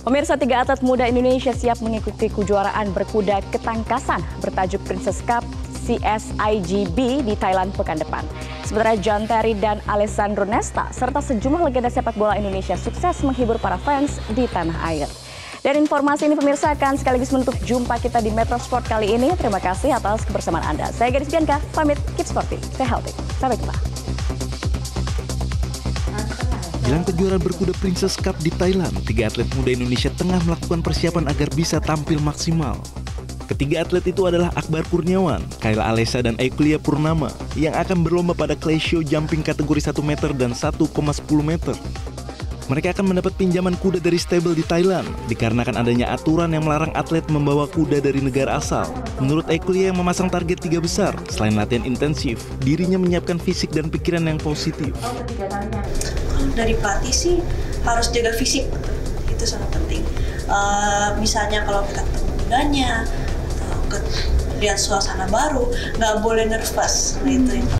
Pemirsa, 3 atlet muda Indonesia siap mengikuti kejuaraan berkuda ketangkasan bertajuk Princess Cup CSIGB di Thailand pekan depan. Sementara John Terry dan Alessandro Nesta serta sejumlah legenda sepak bola Indonesia sukses menghibur para fans di tanah air. Dan informasi ini pemirsa akan sekaligus menutup jumpa kita di Metro Sport kali ini. Terima kasih atas kebersamaan Anda. Saya Gadis Bianca, pamit, keep sporty, stay healthy. Sampai jumpa. Jelang kejuaraan berkuda Princess Cup di Thailand, 3 atlet muda Indonesia tengah melakukan persiapan agar bisa tampil maksimal. Ketiga atlet itu adalah Akbar Kurniawan, Kayla Alessa, dan Euclia Purnama yang akan berlomba pada clay show jumping kategori 1 meter dan 1,10 meter. Mereka akan mendapat pinjaman kuda dari stable di Thailand dikarenakan adanya aturan yang melarang atlet membawa kuda dari negara asal. Menurut Euclia yang memasang target 3 besar, selain latihan intensif, dirinya menyiapkan fisik dan pikiran yang positif. Dari pelatih sih harus jaga fisik, itu sangat penting. Misalnya kalau kita ketemu kudanya, atau lihat suasana baru, nggak boleh nervous, nah itu.